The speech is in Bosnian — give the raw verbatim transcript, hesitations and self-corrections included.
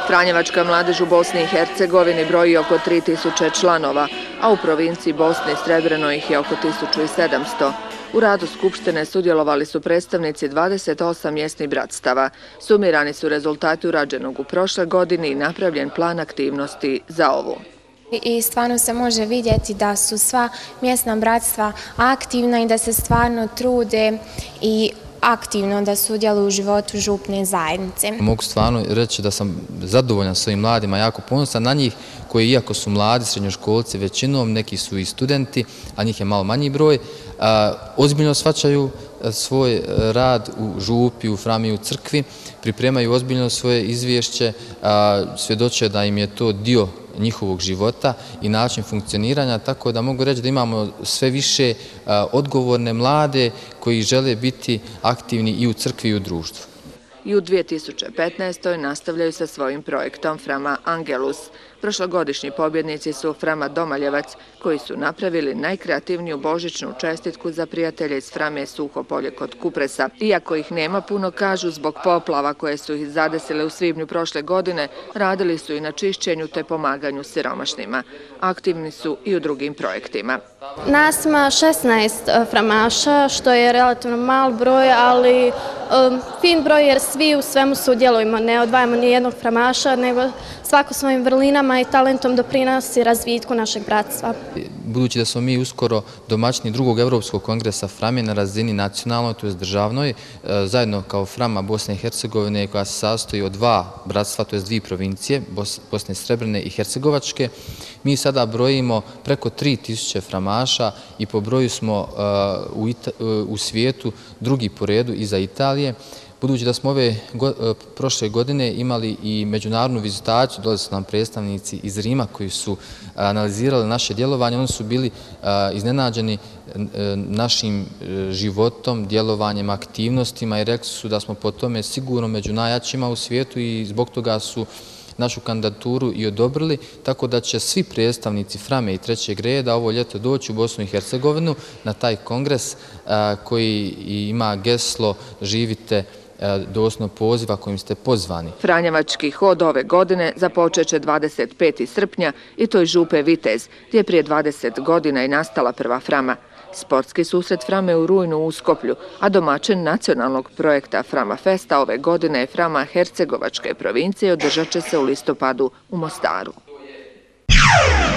Franjevačka mladež u Bosni i Hercegovini broji oko tri tisuće članova, a u provinciji Bosne i Srebreno ih je oko tisuću sedamsto. U radu Skupštine sudjelovali su predstavnici dvadeset osam mjesnih bratstava. Sumirani su rezultati urađenog u prošle godini i napravljen plan aktivnosti za ovu. I stvarno se može vidjeti da su sva mjesna bratstva aktivna i da se stvarno trude i aktivno da sudjeluju u životu župne zajednice. Mogu stvarno reći da sam zadovoljan svojim mladima, jako ponosan na njih koji, iako su mladi, srednjoškolci većinom, neki su i studenti, a njih je malo manji broj, ozbiljno shvaćaju svoj rad u župi, u frami, u crkvi, pripremaju ozbiljno svoje izvješće, svjedoče da im je to dio njihovog života i način funkcioniranja, tako da mogu reći da imamo sve više odgovorne mlade koji žele biti aktivni i u crkvi i u društvu. I u dvije tisuće petnaestoj nastavljaju sa svojim projektom Frama Angelus. Prošlogodišnji pobjednici su Frama Domaljevac, koji su napravili najkreativniju božićnu čestitku za prijatelje iz Frame Suho Polje kod Kupresa. Iako ih nema puno, kažu, zbog poplava koje su ih zadesile u svibnju prošle godine, radili su i na čišćenju te pomaganju siromašnima. Aktivni su i u drugim projektima. Nas ima šesnaest framaša, što je relativno mal broj, ali um, fin broj jer svi u svemu sudjelujemo. Ne odvajamo ni jednog framaša, nego svako svojim vrlinama i talentom doprinosi razvitku našeg bratstva. Budući da smo mi uskoro domaćini drugog Evropskog kongresa Frame na razini nacionalnoj, to je državnoj, zajedno kao Frama Bosne i Hercegovine, koja se sastoji od dva bratstva, to je dvije provincije, Bosne i Srebrene i Hercegovačke, mi sada brojimo preko tri tisuće framaša i po broju smo u svijetu drugi po redu iza Italije. Budući da smo ove prošle godine imali i međunarodnu vizitaciju, dolazili su nam predstavnici iz Rima koji su analizirali naše djelovanje, oni su bili iznenađeni našim životom, djelovanjem, aktivnostima i rekli su da smo po tome sigurno među najjačima u svijetu i zbog toga su našu kandidaturu i odobrili, tako da će svi predstavnici Frame i trećeg reda ovo ljeto doći u Bosnu i Hercegovinu na taj kongres koji ima geslo živite doslovno poziva kojim ste pozvani. Franjevački hod ove godine započet će dvadeset petog srpnja i to iz župe Vitez, gdje je prije dvadeset godina i nastala prva Frama. Sportski susret Frame u rujnu u Uskoplju, a domaćin nacionalnog projekta Frama Festa ove godine je Frama Hercegovačke provincije, održat će se u listopadu u Mostaru.